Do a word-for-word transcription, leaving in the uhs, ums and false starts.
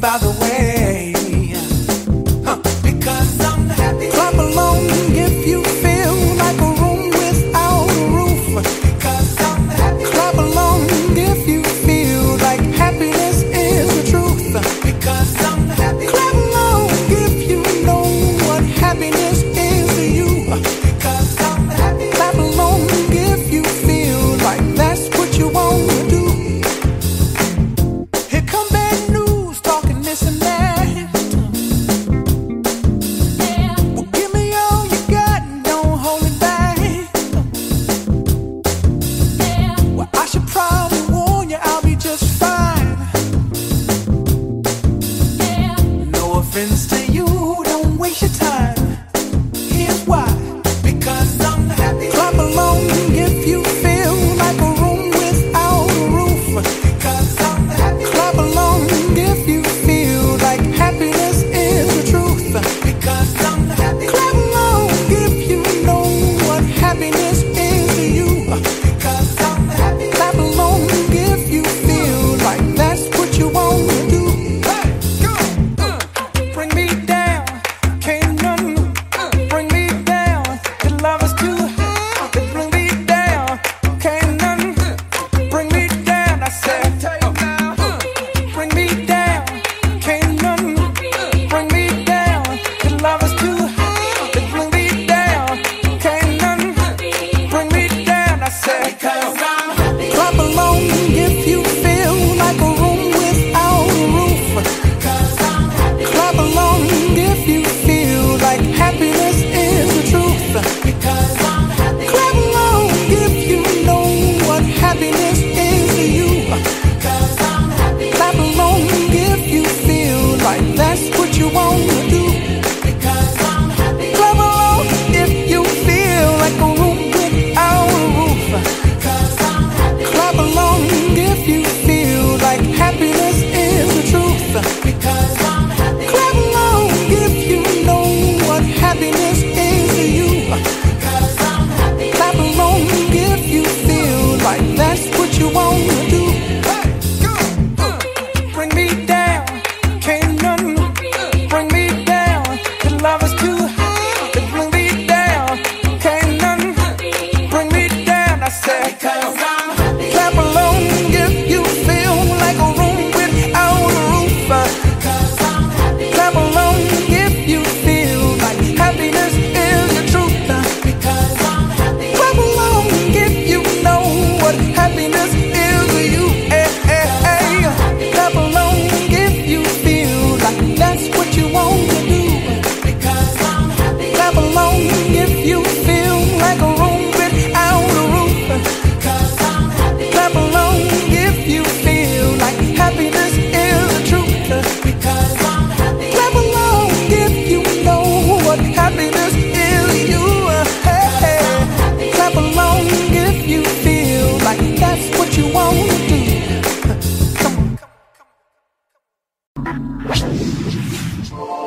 by the way. Huh. Because I'm happy. Clap along if you feel like a room without a roof. Because I'm happy. Clap along if you feel like happiness is the truth. Because I'm happy. Clap along if you know what happiness is to you. Because I'm happy. Clap along if you feel like that's what you want to do. Here come bad news, talking this and that. Yeah. Well, give me all you got and don't hold it back. Yeah. Well, I should probably warn you, I'll be just fine. Yeah. No offense to you, don't waste your time. Here's why. Because I'm happy. Clap along if you feel like a room without a roof. Because I'm happy. Clap along if you feel like happiness is the truth. Because I'm happy. Clap along if you know what happiness is to you. Because I'm happy. Clap along if you feel like that's what you want to do. Hey, go, uh, bring me down, can't none uh, bring me down. The love is too high, they bring me down, can't none uh, bring me down. I said, uh, bring me down, can't none uh, bring me down. The love is too high, they bring me down, can't none uh, bring me down. I said, because I'm happy. Clap along if you feel like a room without a roof. Because I'm happy. Clap along if you feel like happiness is the truth. Because I'm happy. Clap along if you know what happiness is to you. Because I'm happy. Clap along if you feel like that's what you want to do. Because I'm happy. Clap along if you feel like a room without a roof. Because I'm happy. Clap along if you feel like happiness is the truth. Because I'm happy. Clap along if you know what happiness is to you. Because I'm happy. Clap along if you feel like that's what you want to do. Hey, go, uh, bring me down, can't none uh, bring me down. The love is too high, they bring me down, can't none uh, bring me down. I said, because I'm happy. Clap along if you feel like a room without a roof. Because I'm happy. Clap along if you feel like happiness is the truth. Because I'm happy. Clap along if you know what happiness is to you. Eh, eh, eh. Clap along if you feel like that's what you want to do. Because I'm happy. Clap along if you feel like a room without a roof. Because I'm happy. Clap along if you feel like happiness is the truth. Because I'm happy. Clap along if you know what happiness is to you. Hey, hey. Clap along if you feel like that's what you want to do. Come on.